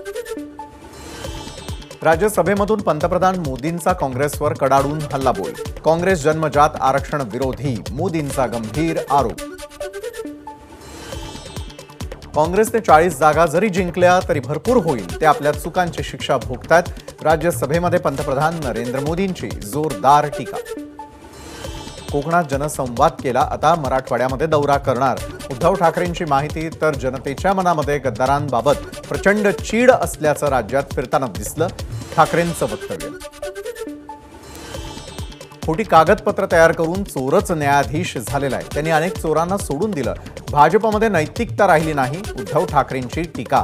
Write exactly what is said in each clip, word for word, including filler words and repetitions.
राज्यसभेमधून पंतप्रधान मोदींचा काँग्रेसवर कडाडून हल्लाबोल। काँग्रेस जन्मजात आरक्षण विरोधी, मोदींचा गंभीर आरोप। काँग्रेसने चाळीस जागा जरी जिंकल्या तरी भरपूर होईल, ते आपल्या चुकांची शिक्षा भोगतात। राज्यसभेमध्ये पंतप्रधान नरेंद्र मोदींची जोरदार टीका। कोकणात जनसंवाद केला, आता मराठवाड्यामध्ये दौरा करणार। उद्धव ठाकरेंची माहिती, तर जनतेच्या मनामध्ये गद्दारांबाबत प्रचंड चीड असल्याचं राज्यात फिरताना दिसलं। ठाकरेंचं वक्तव्य। खोटी कागदपत्र तयार करून चोरच न्यायाधीश झालेला आहे, त्यांनी अनेक चोरांना सोडून दिलं। भाजपमध्ये नैतिकता राहिली नाही, उद्धव ठाकरेंची टीका।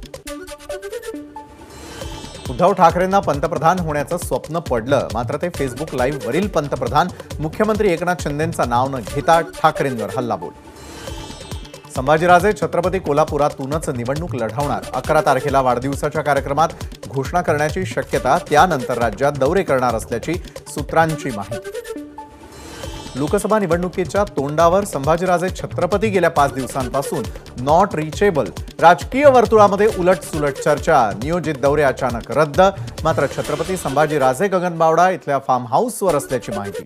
उद्धव ठाकरेंना पंतप्रधान होण्याचं स्वप्न पडलं, मात्र ते फेसबुक लाईव्ह वरील पंतप्रधान मुख्यमंत्री एकनाथ शिंदेंचं नाव न घेता ठाकरेंवर हल्लाबोल। संभाजीराजे छत्रपती कोल्हापुरातूनच निवडणूक लढवणार। अकरा तारखेला वाढदिवसाच्या कार्यक्रमात घोषणा करण्याची शक्यता, त्यानंतर राज्यात दौरे करणार असल्याची सूत्रांची माहिती। लोकसभा निवडणुकीच्या तोंडावर संभाजीराजे छत्रपती गेल्या पाच दिवसांपासून नॉट रिचेबल। राजकीय वर्तुळामध्ये उलटसुलट चर्चा, नियोजित दौरे अचानक रद्द। मात्र छत्रपती संभाजीराजे गगनबावडा इथल्या फार्म हाऊसवर असल्याची माहिती।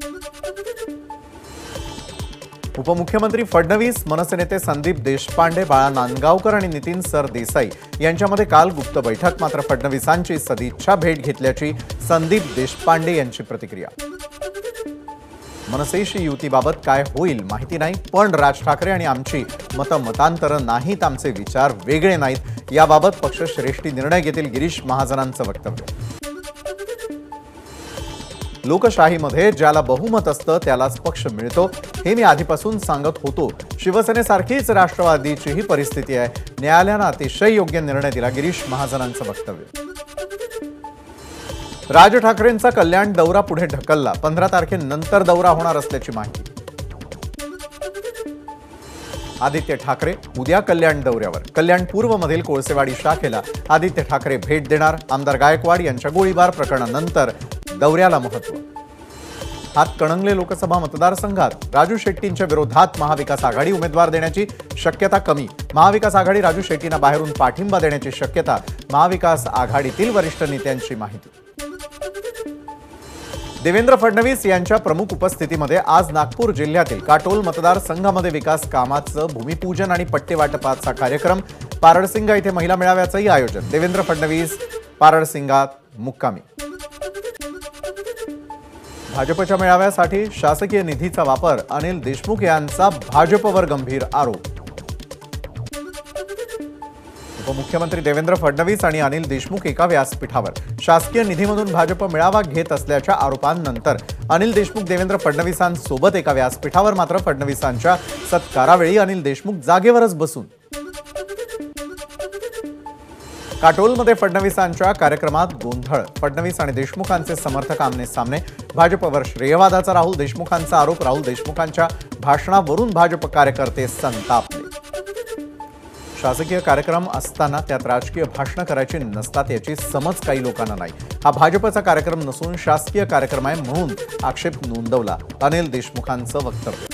उपमुख्यमंत्री फडणवीस, मनसे नेते संदीप देशपांडे, बाळा नांदगावकर आणि नितीन सरदेसाई यांच्यामध्ये काल गुप्त बैठक। मात्र फडणवीसांची सदिच्छा भेट घेतल्याची संदीप देशपांडे यांची प्रतिक्रिया। मनसेशी युतीबाबत काय होईल माहिती नाही, पण राज ठाकरे आणि आमची मतं मतांतर नाहीत, आमचे विचार वेगळे नाहीत, याबाबत पक्षश्रेष्ठी निर्णय घेतील, गिरीश महाजनांचं वक्तव्य। लोकशाहीमध्ये ज्याला बहुमत असतं त्यालाच पक्ष मिळतो, हे मी आधीपासून सांगत होतो। शिवसेनेसारखीच राष्ट्रवादीचीही परिस्थिती आहे, न्यायालयानं अतिशय योग्य निर्णय दिला, गिरीश महाजनांचं वक्तव्य। राज ठाकरेंचा कल्याण दौरा पुढे ढकलला, पंधरा तारखेनंतर दौरा होणार असल्याची माहिती। आदित्य ठाकरे उद्या कल्याण दौऱ्यावर। कल्याण पूर्वमधील कोळसेवाडी शाखेला आदित्य ठाकरे भेट देणार। आमदार गायकवाड यांच्या गोळीबार प्रकरणानंतर दौऱ्याला महत्त्व। हातकणंगले लोकसभा मतदारसंघात राजू शेट्टींच्या विरोधात महाविकास आघाडी उमेदवार देण्याची शक्यता कमी। महाविकास आघाडी राजू शेट्टींना बाहेरून पाठिंबा देण्याची शक्यता, महाविकास आघाडीतील वरिष्ठ नेत्यांची माहिती। देवेंद्र फडणवीस यांच्या प्रमुख उपस्थितीमध्ये आज नागपूर जिल्ह्यातील काटोल मतदारसंघामध्ये विकास कामाचं भूमिपूजन आणि पट्टेवाटपाचा कार्यक्रम। पारडसिंगा इथे महिला मेळाव्याचंही आयोजन। देवेंद्र फडणवीस पारडसिंगात मुक्कामी। भाजपच्या मेळाव्यासाठी शासकीय निधीचा वापर, अनिल देशमुख यांचा भाजपवर गंभीर आरोप। उपमुख्यमंत्री देवेंद्र फडणवीस आणि अनिल देशमुख एका व्यासपीठावर। शासकीय निधीमधून भाजप मेळावा घेत असल्याच्या आरोपांनंतर अनिल देशमुख देवेंद्र फडणवीसांसोबत एका व्यासपीठावर। मात्र फडणवीसांच्या सत्कारावेळी अनिल देशमुख जागेवरच बसून। काटोलमध्ये फडणवीसांच्या कार्यक्रमात गोंधळ, फडणवीस आणि देशमुखांचे समर्थक आमने सामने। भाजपवर श्रेयवादाचा राहुल देशमुखांचा आरोप, राहुल देशमुखांच्या भाषणावरून भाजप कार्यकर्ते संतापले। शासकीय कार्यक्रम असताना त्यात राजकीय भाषणं करायची नसतात याची समज काही लोकांना नाही। हा भाजपचा कार्यक्रम नसून शासकीय कार्यक्रम आहे म्हणून आक्षेप नोंदवला, अनिल देशमुखांचं वक्तव्य।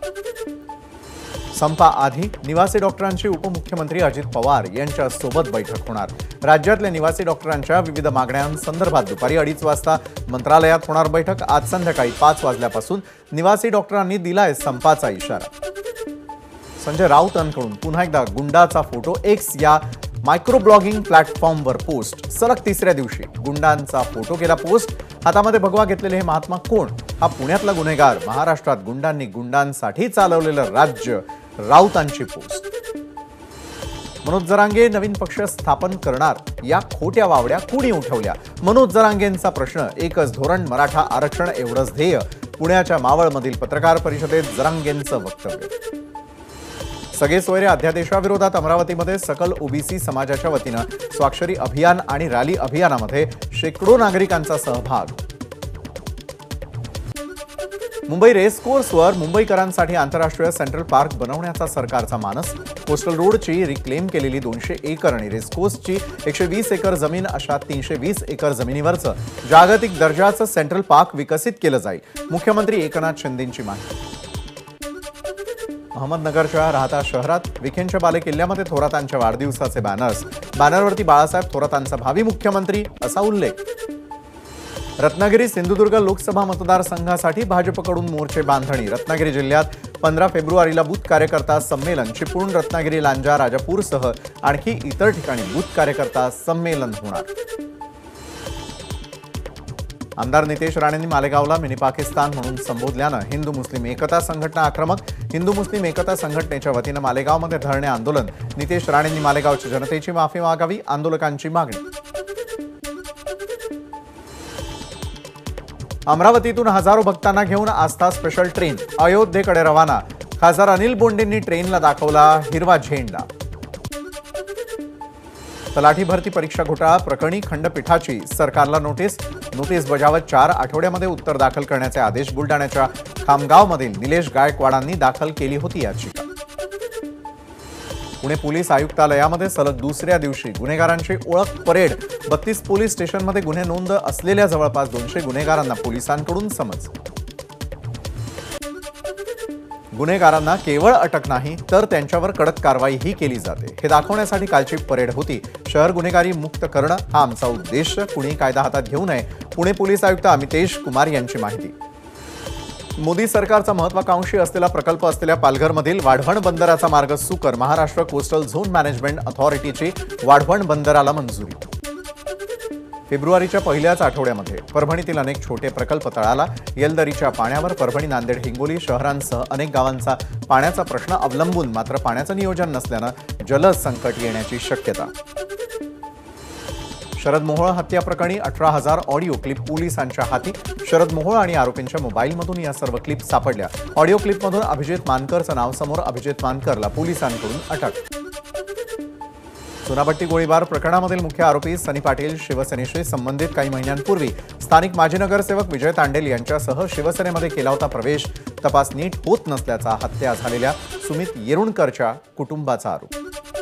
संपाआधी निवासी डॉक्टरांची उपमुख्यमंत्री अजित पवार यांच्या सोबत बैठक होणार। राज्यातल्या निवासी डॉक्टरांच्या विविध मागण्यांसंदर्भात दुपारी अडीच वाजता मंत्रालयात होणार बैठक। आज संध्याकाळी पाच वाजल्यापासून निवासी डॉक्टरांनी दिलाय संपाचा इशारा। संजय राऊतांकडून पुन्हा एकदा गुंडाचा फोटो एक्स या मायक्रो ब्लॉगिंग प्लॅटफॉर्मवर पोस्ट। सलग तिसऱ्या दिवशी गुंडांचा फोटो केला पोस्ट। हातामध्ये भगवा घेतलेले हे महात्मा कोण? हा पुण्यातला गुन्हेगार, महाराष्ट्रात गुंडांनी गुंडांसाठी चालवलेलं राज्य, राऊतांची पोस्ट। मनोज जरांगे नवीन पक्ष स्थापन करणार, या खोट्या वावड्या कुणी उठवल्या? मनोज जरांगेंचा प्रश्न, एकच धोरण, मराठा आरक्षण एवढंच ध्येय। पुण्याच्या मावळमधील पत्रकार परिषदेत जरांगेंचं वक्तव्य। सगळे सोयरे अध्यादेशाविरोधात अमरावतीमध्ये सकल ओबीसी समाजाच्या वतीनं स्वाक्षरी अभियान आणि रॅली अभियानामध्ये शेकडो नागरिकांचा सहभाग। मुंबई रेसकोर्सवर मुंबईकरांसाठी आंतरराष्ट्रीय सेंट्रल पार्क बनवण्याचा सरकारचा मानस। कोस्टल रोडची रिक्लेम केलेली दोनशे एकर आणि रेसकोर्सची एकशे वीस एकर जमीन अशा तीनशे वीस एकर जमिनीवरचं जागतिक दर्जाचं सेंट्रल पार्क विकसित केलं जाईल। मुख्यमंत्री एकनाथ शिंदेंची माहिती। अहमदनगरच्या राहता शहरात विखेंच्या बालेकिल्ल्यामध्ये थोरातांच्या वाढदिवसाचे बॅनर्स बॅनरवरती बाळासाहेब थोरातांचा भावी मुख्यमंत्री असा उल्लेख. रत्नागिरी सिंधुदुर्ग लोकसभा मतदारसंघासाठी भाजपकडून मोर्चे बांधणी. रत्नागिरी जिल्ह्यात पंधरा फेब्रुवारीला बूथ कार्यकर्ता संमेलन. चिपळूण, रत्नागिरी, लांजा, राजापूरसह आणखी इतर ठिकाणी बूथ कार्यकर्ता संमेलन होणार. आमदार नितेश राणेंनी मालेगावला मिनी पाकिस्तान म्हणून संबोधल्यानं हिंदू मुस्लिम एकता संघटना आक्रमक. हिंदू मुस्लिम एकता संघटनेच्या वतीनं मालेगावमध्ये धरणे आंदोलन. नितेश राणेंनी मालेगावच्या जनतेची माफी मागावी, आंदोलकांची मागणी. अमरावतीतून हजारो भक्तांना घेऊन आस्था स्पेशल ट्रेन अयोध्येकडे रवाना. खासदार अनिल बोंडेंनी ट्रेनला दाखवला हिरवा झेंडा. तलाठी भरती परीक्षा घोटाळा प्रकरणी खंडपीठाची सरकारला नोटीस. नोटीस बजावत चार आठवड्यामध्ये उत्तर दाखल करण्याचे आदेश. बुलडाण्याच्या खामगावमधील निलेश गायकवाडांनी दाखल केली होती याचिका. पुणे पोलीस आयुक्तालयामध्ये सलग दुसऱ्या दिवशी गुन्हेगारांची ओळख परेड. बत्तीस पोलीस स्टेशनमध्ये गुन्हे नोंद असलेल्या जवळपास दोनशे गुन्हेगारांना पोलिसांकडून समज. गुन्हेगारांना केवळ अटक नाही तर त्यांच्यावर कडक कारवाईही केली जाते हे दाखवण्यासाठी कालची परेड होती. शहर गुन्हेगारी मुक्त करणं हा आमचा उद्देश. कुणी कायदा हातात घेऊ नये. पुणे पोलीस आयुक्त अमितेश कुमार यांची माहिती. मोदी सरकारचा महत्वाकांक्षी असलेला प्रकल्प असलेल्या पालघरमधील वाढवण बंदराचा मार्ग सुकर. महाराष्ट्र कोस्टल झोन मॅनेजमेंट अथॉरिटीची वाढवण बंदराला मंजुरी. फेब्रुवारीच्या पहिल्याच आठवड्यामध्ये परभणीतील अनेक छोटे प्रकल्प तळाला. येलदरीच्या पाण्यावर परभणी, नांदेड, हिंगोली शहरांसह अनेक गावांचा पाण्याचा प्रश्न अवलंबून मात्र पाण्याचं नियोजन नसल्यानं जल संकट येण्याची शक्यता. शरद मोहोळ हत्या प्रकरणी अठरा हजार ऑडिओ क्लिप पोलिसांच्या हाती. शरद मोहोळ आणि आरोपींच्या मोबाईलमधून या सर्व क्लिप सापडल्या. ऑडिओ क्लिपमधून अभिजित मानकरचं नाव समोर. अभिजित मानकरला पोलिसांकडून अटक. सोनापट्टी गोळीबार प्रकरणामधील मुख्य आरोपी सनी पाटील शिवसेनेशी संबंधित. काही महिन्यांपूर्वी स्थानिक माजी नगरसेवक विजय तांडेल यांच्यासह शिवसेनेमध्ये केला होता प्रवेश. तपास नीट होत नसल्याचा हत्या झालेल्या सुमित येरुणकरच्या कुटुंबाचा आरोप.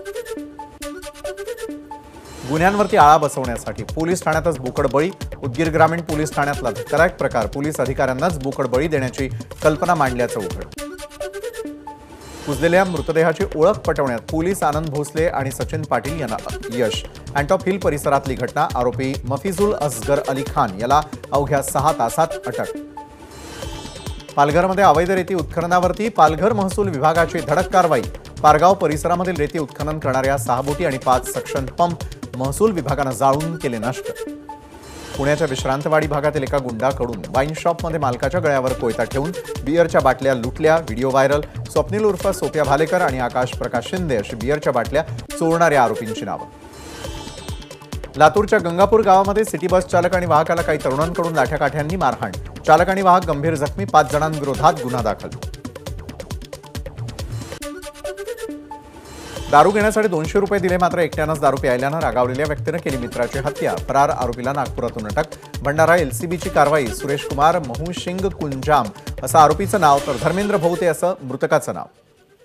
गुन्ह्यांवरती आळा बसवण्यासाठी पोलीस ठाण्यातच बोकड बळी. उदगीर ग्रामीण पोलीस ठाण्यातला धक्कादायक प्रकार. पोलीस अधिकाऱ्यांनाच बोकड बळी देण्याची कल्पना मांडल्याचं उघड. कुजलेल्या मृतदेहाची ओळख पटवण्यात पोलीस आनंद भोसले आणि सचिन पाटील यांना यश. अँटॉप हिल परिसरातली घटना. आरोपी मफिजुल असगर अली खान याला अवघ्या सहा तासात अटक. पालघरमध्ये अवैध रेती उत्खननावरती पालघर महसूल विभागाची धडक कारवाई. पारगाव परिसरामधील रेती उत्खनन करणाऱ्या सहा बोटी आणि पाच सक्शन पंप महसूल विभागानं जाळून केले नष्ट. पुण्याच्या विश्रांतवाडी भागातील एका गुंडाकडून वाईन शॉपमध्ये मालकाच्या गळ्यावर कोयता ठेवून बिअरच्या बाटल्या लुटल्या. Video viral. स्वप्नील उर्फ सोप्या भालेकर आणि आकाश प्रकाश शिंदे अशी बिअरच्या बाटल्या चोरणाऱ्या आरोपींची नावं. लातूरच्या गंगापूर गावामध्ये सिटी बस चालक आणि वाहकाला काही तरुणांकडून लाठ्याकाठ्यांनी मारहाण. चालक आणि वाहक गंभीर जखमी. पाच जणांविरोधात गुन्हा दाखल. दारू घेण्यासाठी दोनशे रुपये दिले मात्र एकट्यानंच दारू प्यायल्यानं रागावलेल्या व्यक्तीनं केली मित्राची हत्या. फरार आरोपीला नागपुरातून अटक. भंडारा एलसीबीची कारवाई. सुरेश कुमार महुशिंग कुंजाम असं आरोपीचं नाव तर धर्मेंद्र भोवते असं मृतकाचं नाव.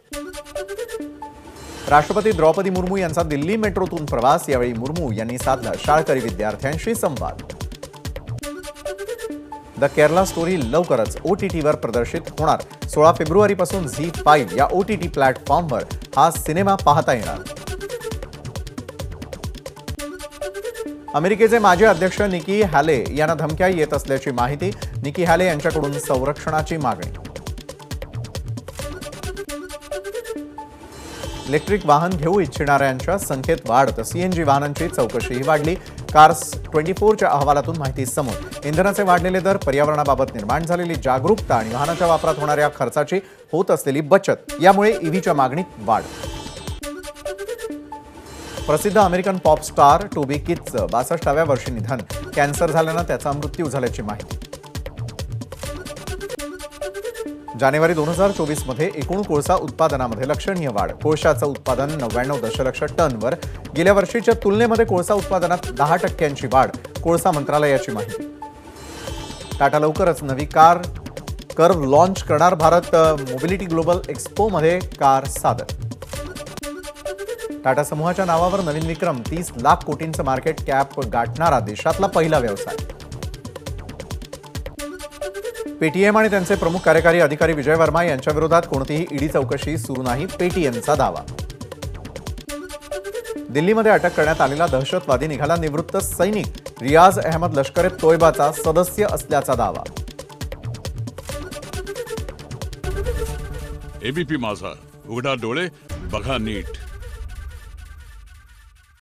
राष्ट्रपती द्रौपदी मुर्मू यांचा दिल्ली मेट्रोतून प्रवास. यावेळी मुर्मू यांनी साधला शाळकरी विद्यार्थ्यांशी संवाद. द केरला स्टोरी लवकरच ओटीटीवर प्रदर्शित होणार. सोळा फेब्रुवारीपासून झी फाईव्ह या ओटीटी प्लॅटफॉर्मवर हा सिनेमा पाहता येणार. अमेरिकेचे माजी अध्यक्ष निकी हॅले यांना धमक्या येत असल्याची माहिती. निकी हॅले यांच्याकडून संरक्षणाची मागणी. इलेक्ट्रिक वाहन घेऊ इच्छिणाऱ्यांच्या संख्येत वाढ. तर सीएनजी वाहनांची चौकशीही वाढली. कार्स ट्वेंटी फोरच्या अहवालातून माहिती समोर. इंधनाचे वाढलेले दर, पर्यावरणाबाबत निर्माण झालेली जागरूकता आणि वाहनाच्या वापरात होणाऱ्या खर्चाची होत असलेली बचत यामुळे ईव्हीच्या मागणीत वाढ. प्रसिद्ध अमेरिकन पॉप स्टार टोबी किथचं बासष्टाव्या वर्षी निधन. कॅन्सर झाल्यानं त्याचा मृत्यू झाल्याची माहिती. जानेवारी दोन हजार चोवीस मध्ये एकूण कोळसा उत्पादनामध्ये लक्षणीय वाढ. कोळशाचं उत्पादन नव्याण्णव दशलक्ष टनवर. गेल्या वर्षीच्या तुलनेमध्ये कोळसा उत्पादनात दहा टक्क्यांची वाढ. कोळसा मंत्रालयाची माहिती. टाटा लवकरच नवी कार कर्व लॉन्च करणार. भारत मोबिलिटी ग्लोबल एक्स्पोमध्ये कार सादर. टाटा समूहाच्या नावावर नवीन विक्रम. तीस लाख कोटींचं मार्केट कॅप गाठणारा देशातला पहिला व्यवसाय. पेटीएम आणि त्यांचे प्रमुख कार्यकारी अधिकारी विजय वर्मा यांच्या विरोधात कोणतीही ईडी चौकशी सुरू नाही, पेटीएमचा दावा. दिल्लीमध्ये अटक करण्यात आलेला दहशतवादी निघाला निवृत्त सैनिक रियाज अहमद लष्कर ए तोयबाचा सदस्य असल्याचा दावा. एबीपी माझा, उघडा डोळे बघा नीट.